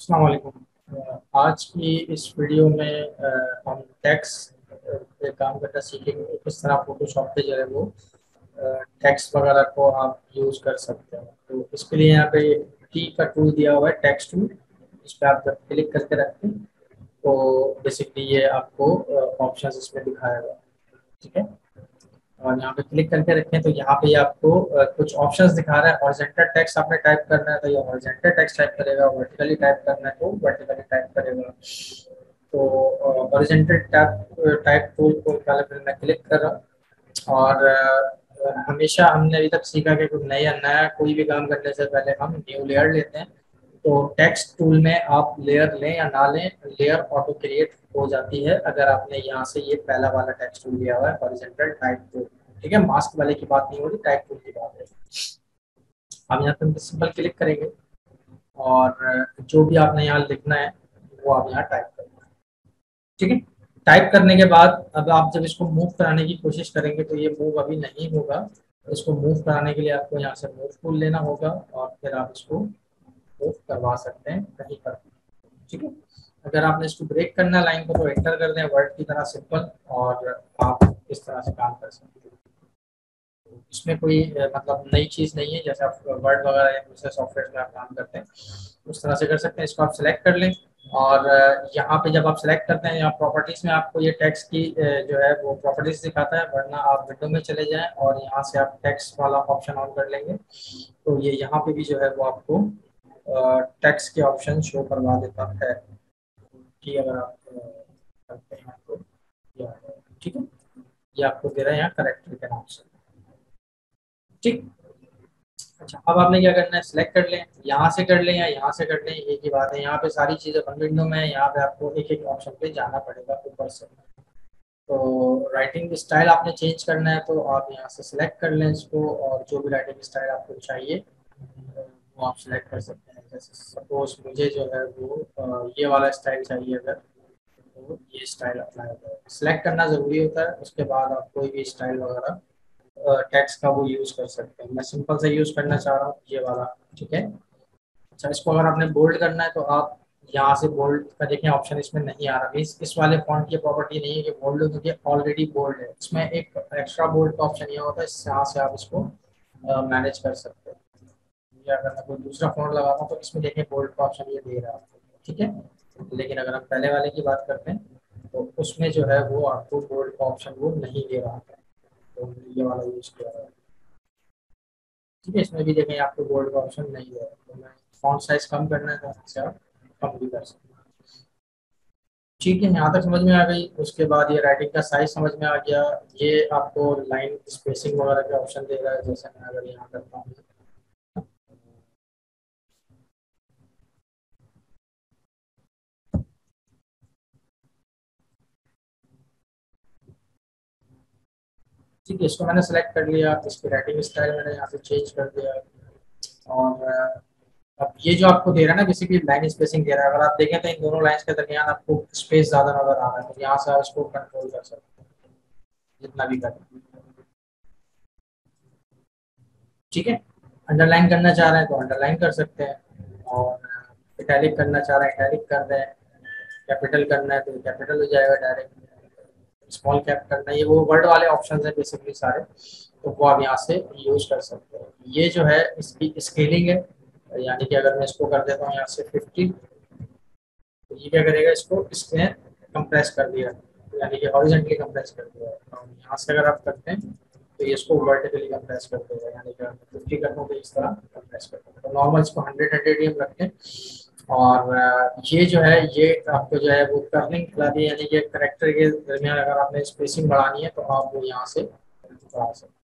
अस्सलाम वालेकुम। आज की इस वीडियो में हम टेक्स्ट पे काम करना सीखेंगे कि किस तरह फोटोशॉप पे जो है वो टेक्स्ट वगैरह को आप यूज़ कर सकते हैं। तो इसके लिए यहाँ पे टी का टूल दिया हुआ है, टेक्स्ट टूल। इस पर आप जब क्लिक करके रखें तो बेसिकली ये आपको ऑप्शंस इसमें दिखाएगा। ठीक है, और यहाँ पे क्लिक करके रखें तो यहाँ पे आपको कुछ ऑप्शंस दिखा रहा है। हॉरिजॉन्टल टेक्स्ट आपने टाइप करना है तो ये हॉरिजॉन्टल टेक्स्ट टाइप करेगा, वर्टिकली टाइप करना है तो वर्टिकली टाइप करेगा। तो हॉरिजॉन्टल टाइप टाइप टूल को पहले फिर मैं क्लिक कर रहा हूँ। और हमेशा हमने अभी तक सीखा कि कुछ नया नया कोई भी काम करने से पहले हम न्यू लेयर लेते हैं। तो टेक्स्ट टूल में आप लेयर लें या ना लें, लेयर ऑटो क्रिएट हो जाती है अगर आपने यहाँ से ये पहला वाला टेक्स्ट टूल लिया हुआ है, हॉरिजॉन्टल टाइप टूल। ठीक है, मास्क वाले की बात नहीं हो रही, टाइप टूल की बात है। हम यहाँ पे सिंपल क्लिक करेंगे और जो भी आपने यहाँ लिखना है वो आप यहाँ टाइप करेंगे। ठीक है, टाइप करने के बाद अब आप जब इसको मूव कराने की कोशिश करेंगे तो ये मूव अभी नहीं होगा। इसको मूव कराने के लिए आपको यहाँ से मूव टूल लेना होगा और फिर आप इसको मूव करवा सकते हैं कहीं पर। ठीक है, अगर आपने इसको ब्रेक करना है लाइन को तो एंटर कर दें वर्ड की तरह सिंपल, और आप इस तरह से काम कर सकते हैं। इसमें कोई मतलब नई चीज़ नहीं है, जैसे आप वर्ड वगैरह या दूसरे सॉफ्टवेयर में आप काम करते हैं उस तरह से कर सकते हैं। इसको आप सिलेक्ट कर लें और यहाँ पे जब आप सिलेक्ट करते हैं यहाँ प्रॉपर्टीज़ में आपको ये टेक्स्ट की जो है वो प्रॉपर्टीज़ दिखाता है, वरना आप विंडो में चले जाएं और यहाँ से आप टेक्स्ट वाला ऑप्शन ऑन कर लेंगे तो ये यहाँ पे भी जो है वो आपको टेक्स्ट के ऑप्शन शो करवा देता है कि अगर आप करते हैं तो ठीक है, ये आपको दे रहा है यहाँ करेक्टर के नाम से। ठीक, अच्छा अब आपने क्या करना है, सिलेक्ट कर लें, यहाँ से कर लें या यहाँ से कर लें एक ही बात है। यहाँ पे सारी चीज़ें वन विंडो में है, यहाँ पे आपको एक एक ऑप्शन पे जाना पड़ेगा ऊपर से। तो राइटिंग स्टाइल आपने चेंज करना है तो आप यहाँ से सिलेक्ट कर लें इसको, और जो भी राइटिंग स्टाइल आपको चाहिए वो आप सिलेक्ट कर सकते हैं। जैसे सपोज मुझे जो है वो ये वाला स्टाइल चाहिए, अगर तो ये स्टाइल अप्लाई होता है। सिलेक्ट करना ज़रूरी होता है, उसके बाद आप कोई भी स्टाइल वगैरह टेक्स्ट का वो यूज़ कर सकते हैं। मैं सिंपल से यूज़ करना चाह रहा हूँ ये वाला। ठीक है, अच्छा इसको अगर आपने बोल्ड करना है तो आप यहाँ से बोल्ड का देखें ऑप्शन इसमें नहीं आ रहा। इस वाले फॉन्ट की प्रॉपर्टी नहीं है कि बोल्ड हो, क्योंकि ऑलरेडी बोल्ड है। इसमें एक एक्स्ट्रा बोल्ड का ऑप्शन ये होता है, यहाँ से आप इसको मैनेज कर सकते हैं। या अगर मैं कोई दूसरा फॉन्ट लगाता हूँ तो इसमें देखें बोल्ड का ऑप्शन ये दे रहा है आपको। ठीक है, लेकिन अगर हम पहले वाले की बात करते हैं तो उसमें जो है वो आपको बोल्ड का ऑप्शन वो नहीं दे रहा था, तो ये वाला यूज़ किया है। ठीक है, इसमें भी देखें आपको बोल्ड का ऑप्शन नहीं है, तो मैं फॉन्ट साइज कम करना है तो इससे आप कम भी कर सकते हैं। ठीक है, यहाँ तक समझ में आ गई। उसके बाद ये राइटिंग का साइज समझ में आ गया। ये आपको लाइन स्पेसिंग वगैरह के ऑप्शन दे रहा है, जैसे मैं अगर यहाँ करता हूँ। ठीक है, इसको मैंने सेलेक्ट कर लिया, इसकी राइटिंग स्टाइल मैंने यहाँ से चेंज कर दिया। और अब ये जो आपको दे रहा है ना, किसी भी लाइन स्पेसिंग दे रहा है, अगर आप देखें तो इन दोनों लाइंस के दरमियान आपको स्पेस ज़्यादा नजर आ रहा है, तो यहाँ से आप इसको कंट्रोल कर सकते हैं जितना भी करें। ठीक है, अंडरलाइन करना चाह रहे हैं तो अंडरलाइन कर सकते हैं, और इटैलिक करना चाह रहे हैं इटैलिक कर दें, कैपिटल करना है तो कैपिटल हो जाएगा डायरेक्ट, स्मॉल कैप करना है, ये वो वर्ड वाले ऑप्शन है बेसिकली सारे, तो वो आप यहाँ से यूज कर सकते हैं। ये जो है इसकी स्केलिंग है, यानी कि अगर मैं इसको कर देता हूँ यहाँ से 50, तो ये क्या करेगा, इसको इसने कंप्रेस कर दिया, यानी कि हॉरिजॉन्टली कंप्रेस कर दिया। और यहाँ से अगर आप करते हैं तो ये इसको वर्टिकली कंप्रेस कर देगा, यानी कि 50 कर दूँ तो इस तरह कंप्रेस कर देगा। तो नॉर्मल इसको 100 ही हम रखते हैं। और ये जो है ये आपको जो है वो कर्लिंग खिला दी, यानी कि करेक्टर के दरमियान अगर आपने स्पेसिंग बढ़ानी है तो आप वो यहाँ से बढ़ा सकते हैं।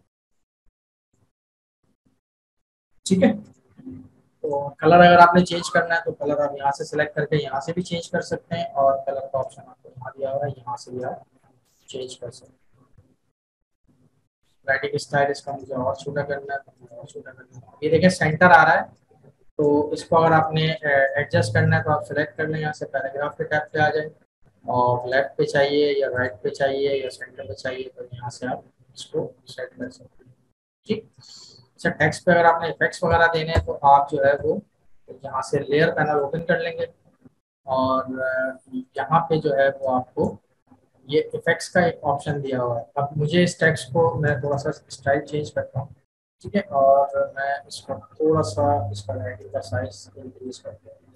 ठीक है, तो कलर अगर आपने चेंज करना है तो कलर आप यहाँ से सिलेक्ट करके यहाँ से भी चेंज कर सकते हैं, और कलर का ऑप्शन आपको यहाँ दिया हुआ है, यहाँ से भी आप चेंज कर सकते हैं। राइटिंग स्टाइल इसका मुझे और छोटा करना है तो मुझे और छोटा करना है। ये देखिए सेंटर आ रहा है, तो इसको अगर आपने एडजस्ट करना है तो आप सेलेक्ट कर लें, यहाँ से पैराग्राफ के टैब पे आ जाए, और लेफ्ट पे चाहिए या राइट पे चाहिए या सेंटर पे चाहिए तो यहाँ से आप इसको सेट कर सकते हैं। ठीक, अच्छा टेक्स्ट पे अगर आपने इफेक्ट्स वगैरह देने हैं तो आप जो है वो तो यहाँ से लेयर पैनल ओपन कर लेंगे और यहाँ पे जो है वो आपको ये इफेक्ट्स का एक ऑप्शन दिया हुआ है। अब मुझे इस टेक्स्ट को मैं थोड़ा सा स्टाइल चेंज करता हूँ, ठीक है, और मैं इसको थोड़ा सा इसका राइटिंग का साइज इंक्रीज करता हूँ,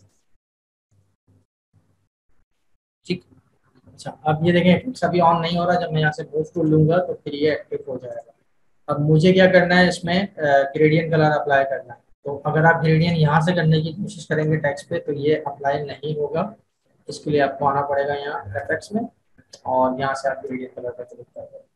ठीक। अच्छा, अब ये देखें इफेक्ट्स अभी ऑन नहीं हो रहा, जब मैं यहाँ से मूव टूल लूंगा तो फिर ये एक्टिव हो जाएगा। अब मुझे क्या करना है, इसमें ग्रेडियंट कलर अप्लाई करना है। तो अगर आप ग्रेडियंट यहाँ से करने की कोशिश करेंगे टेक्स्ट पे तो ये अप्लाई नहीं होगा। इसके लिए आपको आना पड़ेगा यहाँ इफेक्ट्स में और यहाँ से आप ग्रेडियंट कलर का क्लिक कर दें।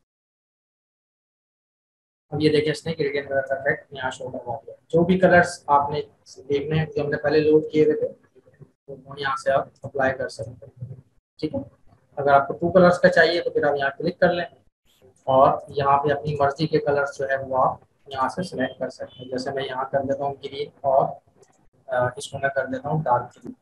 अब ये देखिए इसने ग्रेडियंट कलर का इफेक्ट यहाँ शो करवा दिया। जो भी कलर्स आपने देखने हैं जो हमने पहले लोड किए हुए थे तो वो यहाँ से आप अप्लाई कर सकते हैं, ठीक है। अगर आपको 2 कलर्स का चाहिए तो फिर आप यहाँ क्लिक कर लें और यहाँ पे अपनी मर्जी के कलर्स जो है वो आप यहाँ से सिलेक्ट कर सकते हैं। जैसे मैं यहाँ कर देता हूँ ग्रीन और इसको मैं कर देता हूँ डार्क ग्रीन,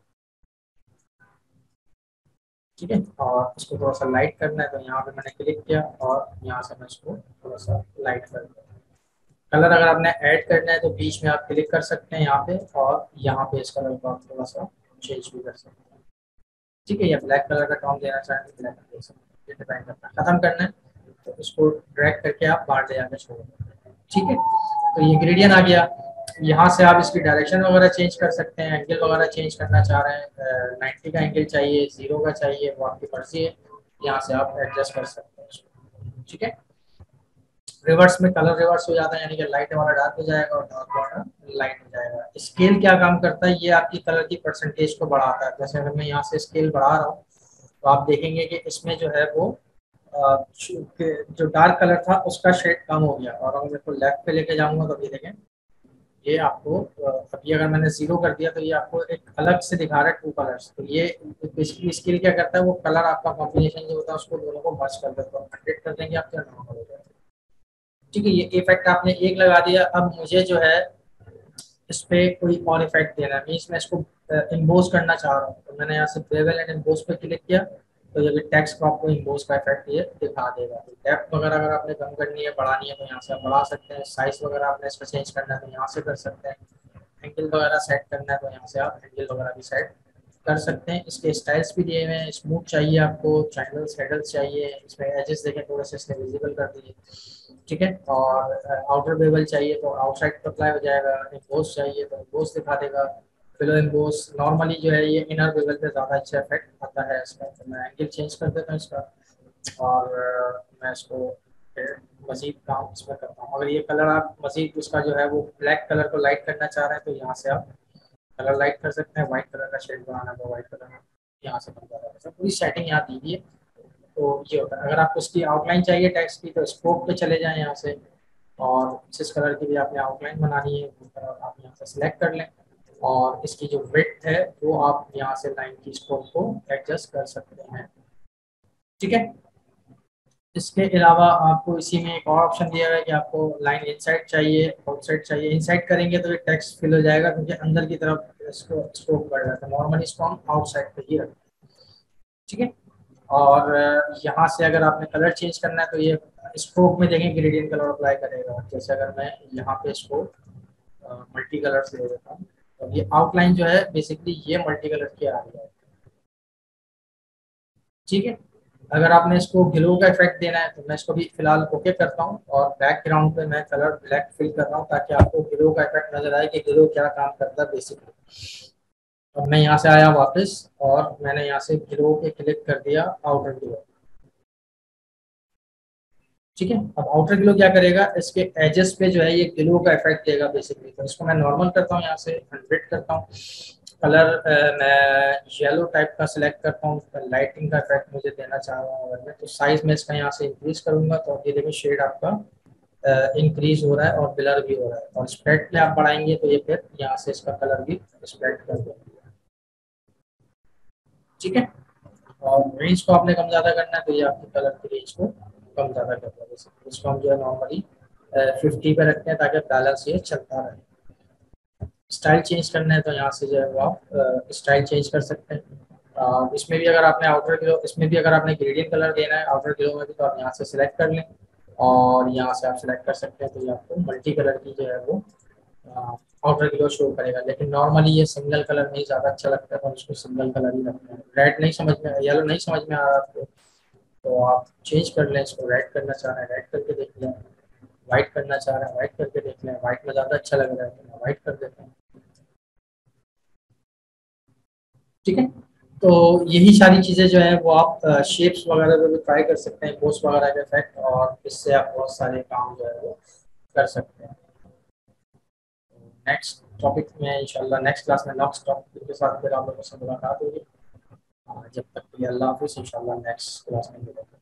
ठीक है। और इसको थोड़ा सा लाइट करना है तो यहाँ पे मैंने क्लिक किया और यहाँ से मैं इसको थोड़ा सा लाइट कर दिया। कलर अगर आपने ऐड करना है तो बीच में आप क्लिक कर सकते हैं यहाँ पे और यहाँ पे इस कलर को आप थोड़ा सा चेंज भी कर सकते हैं, ठीक है। या ब्लैक कलर का टोन देना चाहें तो ब्लैक दे सकते हैं, ये डिपेंड करता है। खत्म करना है तो इसको ड्रैग करके आप बाहर ले जाकर छोड़ दें, ठीक है। तो ये ग्रेडियंट आ गया। यहाँ से आप इसकी डायरेक्शन वगैरह चेंज कर सकते हैं, एंगल वगैरह चेंज करना चाह रहे हैं, 90 का एंगल चाहिए, 0 का चाहिए, वो आपकी मर्जी है। यहाँ से आप एडजस्ट कर सकते हैं इसको, ठीक है। रिवर्स में कलर रिवर्स हो जाता है, यानी कि लाइट वाला डार्क हो जाएगा और डार्क वाला लाइट हो जाएगा। स्केल क्या काम करता है, ये आपकी कलर की परसेंटेज को बढ़ाता है। जैसे अगर मैं यहाँ से स्केल बढ़ा रहा हूँ तो आप देखेंगे कि इसमें जो है वो जो डार्क कलर था उसका शेड कम हो गया। और अगर मैं इसको लेफ्ट पे लेके जाऊंगा तो ये देखें, ये आपको अभी अगर मैंने 0 कर दिया तो ये आपको एक अलग से दिखा रहा है 2 कलर्स। तो ये बेसिकली स्केल क्या करता है, वो कलर आपका कॉम्बिनेशन जो होता है उसको दोनों को मर्ज कर देता है। 100 कर देंगे आप तो नॉर्मल हो जाएगा, ठीक है। ये इफेक्ट आपने एक लगा दिया। अब मुझे जो है इस पे कोई और इफेक्ट देना है, मीन्स मैं इसको इम्पोज करना चाह रहा हूँ। तो मैंने यहाँ से बेवल एंड इम्पोज पे क्लिक किया तो ये भी टेक्स्ट को आपको इम्पोज का इफेक्ट ये दिखा देगा। तो डेप्थ वगैरह अगर आपने कम करनी है बढ़ानी है तो यहाँ से आप बढ़ा सकते हैं। साइज वगैरह आपने इसका चेंज करना है तो यहाँ से कर सकते हैं। एंगल वगैरह सेट करना है तो यहाँ से आप एंगल वगैरह भी सेट कर सकते हैं। इसके स्टाइल्स भी दिए हुए हैं, स्मूथ चाहिए आपको, चैनल्स हेडल्स चाहिए, इसमें एजेस देखें थोड़े से इसने विजिबल कर दिए, ठीक है। और आउटर बेवल चाहिए तो आउटसाइड अप्लाई हो जाएगा, एम्बोस चाहिए तो एम्बोस दिखा देगा। फिलो एम्बोस नॉर्मली जो है ये इनर बेवल पे ज़्यादा अच्छा इफेक्ट आता है इसका। तो मैं एंगल चेंज कर देता हूँ इसका और मैं इसको फिर मजीद काम इसमें करता हूँ। अगर ये कलर आप मजीद उसका जो है वो ब्लैक कलर को लाइट करना चाह रहे हैं तो यहाँ से आप कलर लाइट कर सकते हैं। व्हाइट कलर का शेड बनाना है तो व्हाइट कलर यहाँ से बन जाता है। पूरी सेटिंग यहाँ दी हुई है। तो ये होता है। अगर आपको उसकी आउटलाइन चाहिए टेक्स्ट की तो स्कोप पे चले जाएं यहाँ से और जिस कलर की भी आपने आउटलाइन बनानी है वो कलर आप यहाँ से सिलेक्ट कर लें और इसकी जो विड्थ है वो आप यहाँ से लाइन की स्कोप को एडजस्ट कर सकते हैं, ठीक है। इसके अलावा आपको इसी में एक और ऑप्शन दिया हुआ है कि आपको लाइन इनसाइड चाहिए आउटसाइड चाहिए। इनसाइड करेंगे तो ये टेक्स्ट फिल हो जाएगा क्योंकि अंदर की तरफ इसको स्कोप कर रहा था। नॉर्मली इसको हम आउटसाइड पे ही रखते हैं, ठीक है। और यहाँ से अगर आपने कलर चेंज करना है तो ये स्ट्रोक में देखें ग्रेडियंट कलर अप्लाई करेगा। जैसे अगर मैं यहाँ पे इसको मल्टी कलर से दे देता हूँ तो ये आउटलाइन जो है बेसिकली ये मल्टी कलर की आ रही है, ठीक है। अगर आपने इसको ग्लो का इफेक्ट देना है तो मैं इसको भी फिलहाल ओके करता हूँ और बैकग्राउंड पे मैं कलर ब्लैक फिल कर रहा हूँ ताकि आपको ग्लो का इफेक्ट नजर आए कि ग्लो क्या काम करता है बेसिकली। अब मैं यहाँ से आया वापस और मैंने यहाँ से ग्लो पे क्लिक कर दिया आउटर ग्लो, ठीक है। अब आउटर ग्लो क्या करेगा, इसके एजेस पे जो है ये ग्लो का इफेक्ट देगा बेसिकली। तो इसको मैं नॉर्मल करता हूँ, यहाँ से 100 करता हूँ। कलर मैं येलो टाइप का सिलेक्ट करता हूँ, लाइटिंग का इफेक्ट मुझे देना चाह रहा हूँ अगर मैं तो साइज में इसका यहाँ से इंक्रीज करूंगा तो ये देखिए शेड आपका इंक्रीज हो रहा है और ब्लर भी हो रहा है। और स्प्रेड पे आप बढ़ाएंगे तो ये फिर यहाँ से इसका कलर भी स्प्रेड कर देगा, ठीक है। और रेंज को आपने कम ज़्यादा करना है तो ये आपके कलर की रेंज को कम ज़्यादा कर देगा। इसको हम जो है नॉर्मली 50 पे रखते हैं ताकि बैलेंस ये चलता रहे। स्टाइल चेंज करना है तो यहाँ से जो है वो आप स्टाइल चेंज कर सकते हैं। इसमें भी अगर आपने आउटर ग्लो, इसमें भी अगर आपने ग्रेडियंट कलर देना है आउटर ग्लो में भी तो आप यहाँ से सिलेक्ट कर लें और यहाँ से आप सिलेक्ट कर सकते हैं तो ये आपको मल्टी कलर की जो है वो आउटर ग्लो शो करेगा, लेकिन नॉर्मली ये सिंगल कलर में ही ज़्यादा अच्छा लगता है, तो उसको सिंगल कलर ही रखते हैं। रेड नहीं समझ में, येलो नहीं समझ में आ रहा आपको, तो आप चेंज कर लें इसको, रेड करना चाह रहे हैं रेड करके देख लें, वाइट करना चाह रहे हैं वाइट करके देख लें, वाइट में ज़्यादा अच्छा लग रहा है तो वाइट कर देते हैं। ठीक है, तो यही सारी चीज़ें जो है वो आप शेप्स वगैरह पे भी ट्राई कर सकते हैं, बोस वगैरह के इफेक्ट, और इससे आप बहुत सारे काम जो है वो कर सकते हैं। नेक्स्ट टॉपिक में इंशाल्लाह नेक्स्ट क्लास में नेक्स्ट टॉपिक के साथ फिर आप लोगों से मुलाकात होगी। जब तक के लिए अल्लाह हाफिज़, इंशाल्लाह नेक्स्ट क्लास में मिलेंगे।